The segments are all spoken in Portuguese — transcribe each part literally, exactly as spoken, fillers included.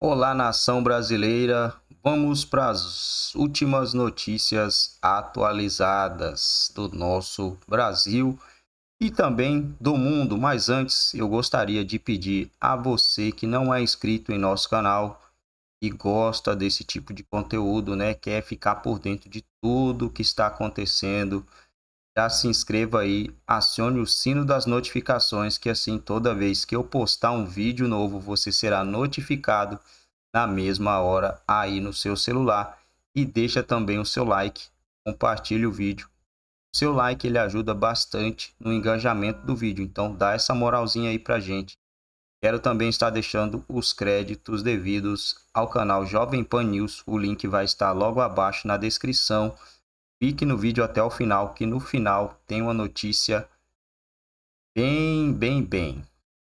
Olá, nação brasileira. Vamos para as últimas notícias atualizadas do nosso Brasil e também do mundo. Mas antes, eu gostaria de pedir a você que não é inscrito em nosso canal e gosta desse tipo de conteúdo, né? Quer ficar por dentro de tudo que está acontecendo, já se inscreva aí, acione o sino das notificações, que assim toda vez que eu postar um vídeo novo, você será notificado na mesma hora aí no seu celular. E deixa também o seu like, compartilhe o vídeo. O seu like ele ajuda bastante no engajamento do vídeo, então dá essa moralzinha aí pra gente. Quero também estar deixando os créditos devidos ao canal Jovem Pan News, o link vai estar logo abaixo na descrição. Fique no vídeo até o final, que no final tem uma notícia bem, bem, bem.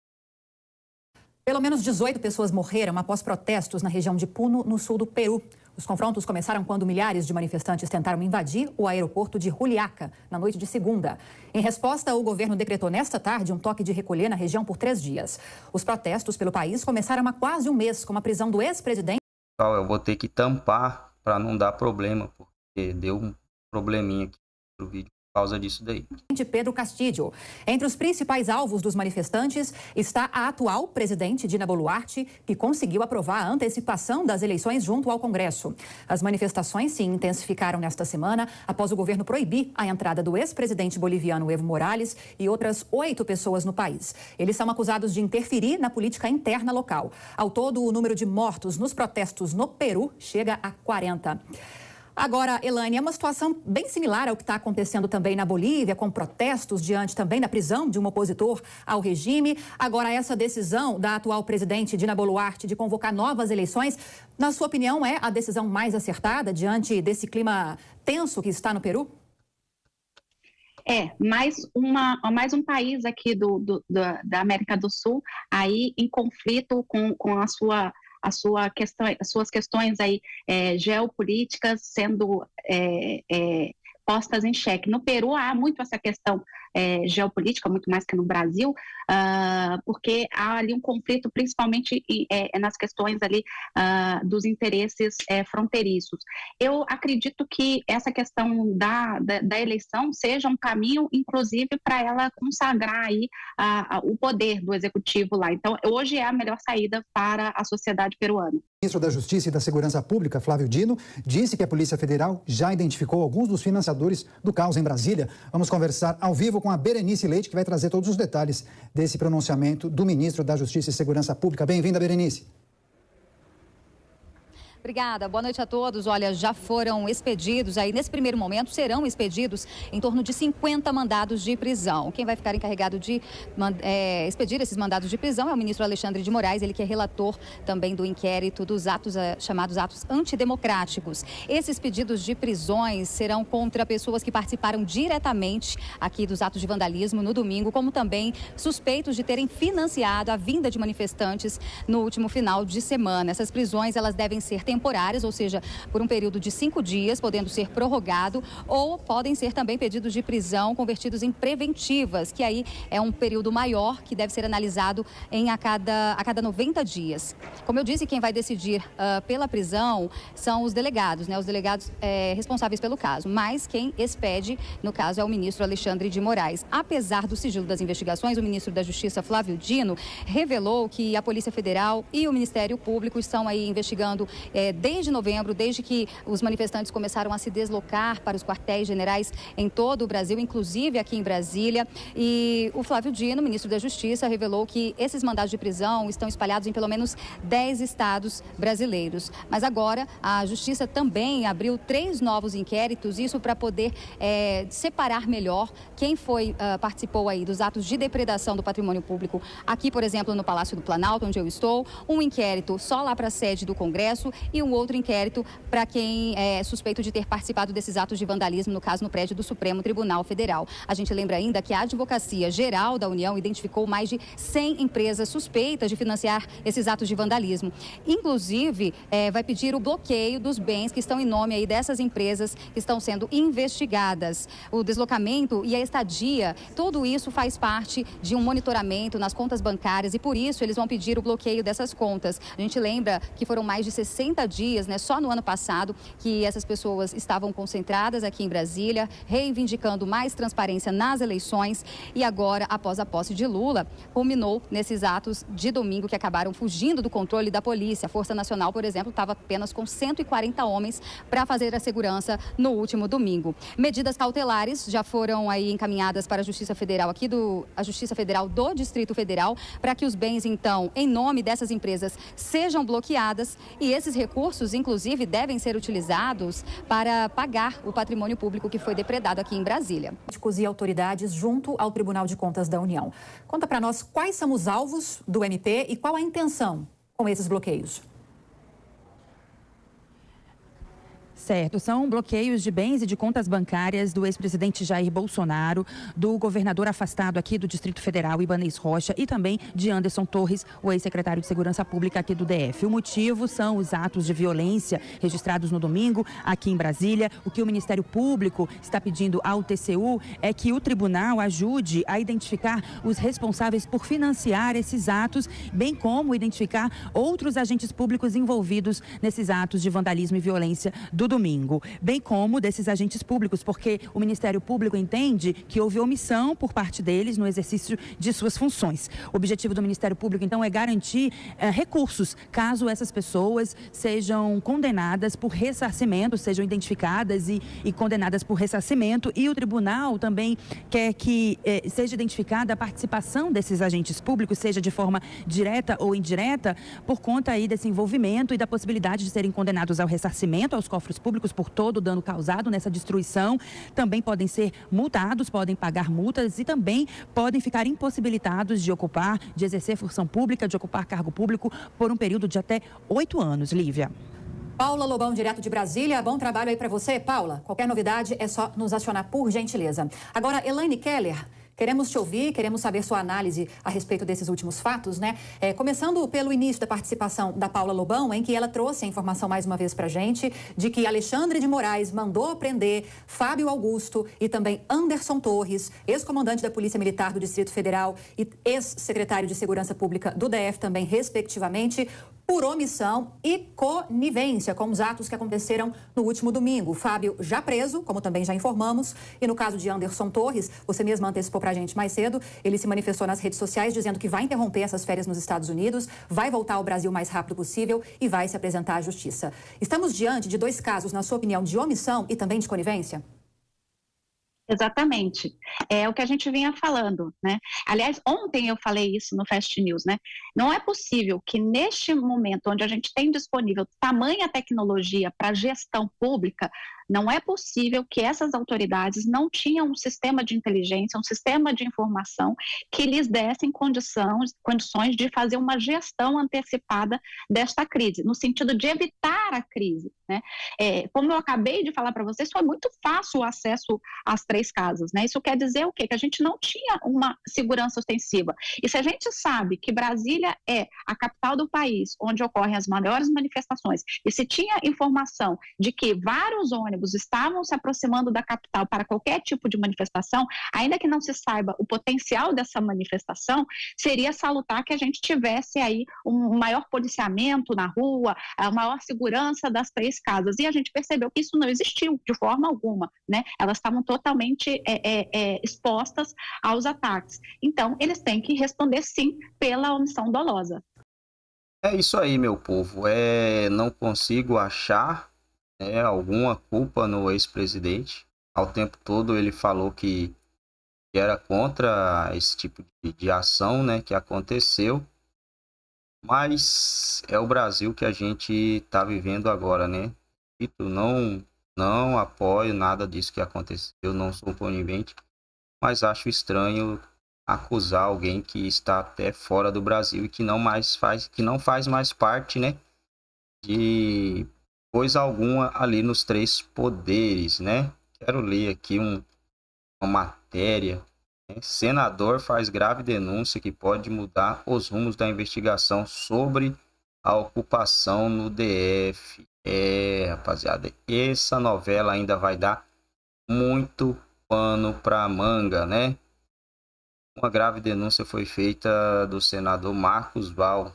Pelo menos dezoito pessoas morreram após protestos na região de Puno, no sul do Peru. Os confrontos começaram quando milhares de manifestantes tentaram invadir o aeroporto de Juliaca na noite de segunda. Em resposta, o governo decretou nesta tarde um toque de recolher na região por três dias. Os protestos pelo país começaram há quase um mês, com a prisão do ex-presidente. Eu vou ter que tampar para não dar problema, porque deu um probleminha aqui no vídeo por causa disso daí. Pedro Castillo. Entre os principais alvos dos manifestantes está a atual presidente Dina Boluarte, que conseguiu aprovar a antecipação das eleições junto ao Congresso. As manifestações se intensificaram nesta semana após o governo proibir a entrada do ex-presidente boliviano Evo Morales e outras oito pessoas no país. Eles são acusados de interferir na política interna local. Ao todo, o número de mortos nos protestos no Peru chega a quarenta. Agora, Elaine, é uma situação bem similar ao que está acontecendo também na Bolívia, com protestos diante também da prisão de um opositor ao regime. Agora, essa decisão da atual presidente Dina Boluarte de convocar novas eleições, na sua opinião, é a decisão mais acertada diante desse clima tenso que está no Peru? É, mais, uma, mais um país aqui do, do, da, da América do Sul, aí em conflito com, com a sua... A sua questão, as suas questões aí, é, geopolíticas sendo é, é, postas em xeque. No Peru há muito essa questão é, geopolítica, muito mais que no Brasil, uh, porque há ali um conflito principalmente é, nas questões ali uh, dos interesses é, fronteiriços. Eu acredito que essa questão da, da, da eleição seja um caminho, inclusive, para ela consagrar aí uh, uh, o poder do executivo lá. Então, hoje é a melhor saída para a sociedade peruana. O ministro da Justiça e da Segurança Pública, Flávio Dino, disse que a Polícia Federal já identificou alguns dos financiadores do caos em Brasília. Vamos conversar ao vivo com a Berenice Leite, que vai trazer todos os detalhes desse pronunciamento do ministro da Justiça e Segurança Pública. Bem-vinda, Berenice. Obrigada, boa noite a todos. Olha, já foram expedidos, aí nesse primeiro momento serão expedidos em torno de cinquenta mandados de prisão. Quem vai ficar encarregado de é, expedir esses mandados de prisão é o ministro Alexandre de Moraes, ele que é relator também do inquérito dos atos é, chamados atos antidemocráticos. Esses pedidos de prisões serão contra pessoas que participaram diretamente aqui dos atos de vandalismo no domingo, como também suspeitos de terem financiado a vinda de manifestantes no último final de semana. Essas prisões, elas devem ser temporárias, ou seja, por um período de cinco dias, podendo ser prorrogado, ou podem ser também pedidos de prisão convertidos em preventivas, que aí é um período maior que deve ser analisado em a cada, a cada noventa dias. Como eu disse, quem vai decidir uh, pela prisão são os delegados, né, os delegados é, responsáveis pelo caso, mas quem expede, no caso, é o ministro Alexandre de Moraes. Apesar do sigilo das investigações, o ministro da Justiça, Flávio Dino, revelou que a Polícia Federal e o Ministério Público estão aí investigando É, desde novembro, desde que os manifestantes começaram a se deslocar para os quartéis generais em todo o Brasil, inclusive aqui em Brasília. E o Flávio Dino, ministro da Justiça, revelou que esses mandados de prisão estão espalhados em pelo menos dez estados brasileiros. Mas agora a Justiça também abriu três novos inquéritos, isso para poder é, separar melhor quem foi, uh, participou aí dos atos de depredação do patrimônio público aqui, por exemplo, no Palácio do Planalto, onde eu estou, um inquérito só lá para a sede do Congresso e um outro inquérito para quem é suspeito de ter participado desses atos de vandalismo, no caso no prédio do Supremo Tribunal Federal. A gente lembra ainda que a Advocacia Geral da União identificou mais de cem empresas suspeitas de financiar esses atos de vandalismo. Inclusive, é, vai pedir o bloqueio dos bens que estão em nome aí dessas empresas que estão sendo investigadas. O deslocamento e a estadia, tudo isso faz parte de um monitoramento nas contas bancárias e por isso eles vão pedir o bloqueio dessas contas. A gente lembra que foram mais de sessenta dias, né, só no ano passado, que essas pessoas estavam concentradas aqui em Brasília, reivindicando mais transparência nas eleições e agora, após a posse de Lula, culminou nesses atos de domingo que acabaram fugindo do controle da polícia. A Força Nacional, por exemplo, estava apenas com cento e quarenta homens para fazer a segurança no último domingo. Medidas cautelares já foram aí encaminhadas para a Justiça Federal aqui do a Justiça Federal do Distrito Federal para que os bens, então, em nome dessas empresas sejam bloqueadas e esses recursos, inclusive, devem ser utilizados para pagar o patrimônio público que foi depredado aqui em Brasília. Políticos e autoridades junto ao Tribunal de Contas da União. Conta para nós quais são os alvos do M P e qual a intenção com esses bloqueios. Certo, são bloqueios de bens e de contas bancárias do ex-presidente Jair Bolsonaro, do governador afastado aqui do Distrito Federal, Ibanez Rocha, e também de Anderson Torres, o ex-secretário de Segurança Pública aqui do D F. O motivo são os atos de violência registrados no domingo aqui em Brasília. O que o Ministério Público está pedindo ao T C U é que o tribunal ajude a identificar os responsáveis por financiar esses atos, bem como identificar outros agentes públicos envolvidos nesses atos de vandalismo e violência do domingo, bem como desses agentes públicos, porque o Ministério Público entende que houve omissão por parte deles no exercício de suas funções. O objetivo do Ministério Público, então, é garantir eh, recursos, caso essas pessoas sejam condenadas por ressarcimento, sejam identificadas e, e condenadas por ressarcimento, e o tribunal também quer que eh, seja identificada a participação desses agentes públicos, seja de forma direta ou indireta, por conta aí desse envolvimento e da possibilidade de serem condenados ao ressarcimento, aos cofres públicos por todo o dano causado nessa destruição. Também podem ser multados, podem pagar multas e também podem ficar impossibilitados de ocupar, de exercer função pública, de ocupar cargo público por um período de até oito anos. Lívia. Paula Lobão, direto de Brasília. Bom trabalho aí para você, Paula. Qualquer novidade é só nos acionar, por gentileza. Agora, Elaine Keller, queremos te ouvir, queremos saber sua análise a respeito desses últimos fatos, né? É, começando pelo início da participação da Paula Lobão, em que ela trouxe a informação mais uma vez pra gente de que Alexandre de Moraes mandou prender Fábio Augusto e também Anderson Torres, ex-comandante da Polícia Militar do Distrito Federal e ex-secretário de Segurança Pública do D F também, respectivamente, por omissão e conivência com os atos que aconteceram no último domingo. O Fábio já preso, como também já informamos, e no caso de Anderson Torres, você mesmo antecipou para a gente mais cedo, ele se manifestou nas redes sociais dizendo que vai interromper essas férias nos Estados Unidos, vai voltar ao Brasil o mais rápido possível e vai se apresentar à justiça. Estamos diante de dois casos, na sua opinião, de omissão e também de conivência? Exatamente. É o que a gente vinha falando, né? Aliás, ontem eu falei isso no Fast News, né? Não é possível que neste momento onde a gente tem disponível tamanha tecnologia para gestão pública, não é possível que essas autoridades não tinham um sistema de inteligência, um sistema de informação que lhes dessem condições, condições de fazer uma gestão antecipada desta crise, no sentido de evitar a crise, né? É, como eu acabei de falar para vocês, foi muito fácil o acesso às três casas, né? Isso quer dizer o quê? Que a gente não tinha uma segurança ostensiva. E se a gente sabe que Brasília é a capital do país, onde ocorrem as maiores manifestações, e se tinha informação de que vários ônibus estavam se aproximando da capital para qualquer tipo de manifestação, ainda que não se saiba o potencial dessa manifestação, seria salutar que a gente tivesse aí um maior policiamento na rua, a maior segurança das três casas. E a gente percebeu que isso não existiu de forma alguma, né? Elas estavam totalmente é, é, é, expostas aos ataques. Então, eles têm que responder sim pela omissão dolosa. É isso aí, meu povo. É, não consigo achar É, alguma culpa no ex-presidente. Ao tempo todo ele falou que, que era contra esse tipo de, de ação, né, que aconteceu. Mas é o Brasil que a gente está vivendo agora, né? Não, não apoio nada disso que aconteceu, não sou conivente, mas acho estranho acusar alguém que está até fora do Brasil e que não mais faz, que não faz mais parte, né, de coisa alguma ali nos três poderes, né? Quero ler aqui um, uma matéria. Né? Senador faz grave denúncia que pode mudar os rumos da investigação sobre a ocupação no D F. É, rapaziada, essa novela ainda vai dar muito pano para manga, né? Uma grave denúncia foi feita do senador Marcos Val,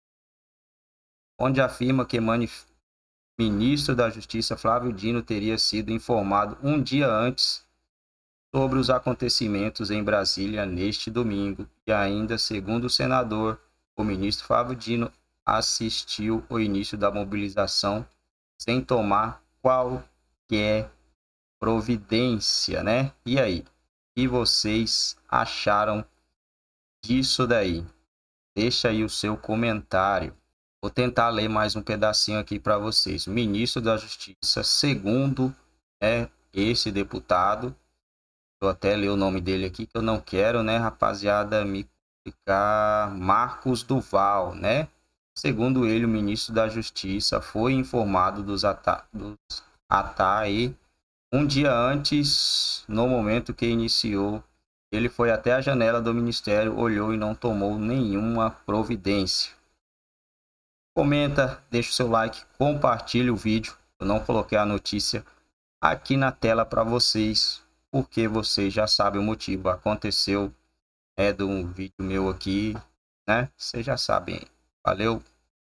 onde afirma que manif... ministro da Justiça Flávio Dino teria sido informado um dia antes sobre os acontecimentos em Brasília neste domingo. E ainda, segundo o senador, o ministro Flávio Dino assistiu ao início da mobilização sem tomar qualquer providência, né? E aí? O que vocês acharam disso daí? Deixa aí o seu comentário. Vou tentar ler mais um pedacinho aqui para vocês. O ministro da Justiça, segundo é esse deputado, vou até ler o nome dele aqui, que eu não quero, né, rapaziada, me complicar. Marcos Duval, né? Segundo ele, o ministro da Justiça foi informado dos ataques um dia antes, no momento que iniciou. Ele foi até a janela do ministério, olhou e não tomou nenhuma providência. Comenta, deixa o seu like, compartilhe o vídeo. Eu não coloquei a notícia aqui na tela para vocês, porque vocês já sabem o motivo. Aconteceu é de um vídeo meu aqui, né? Vocês já sabem. Valeu!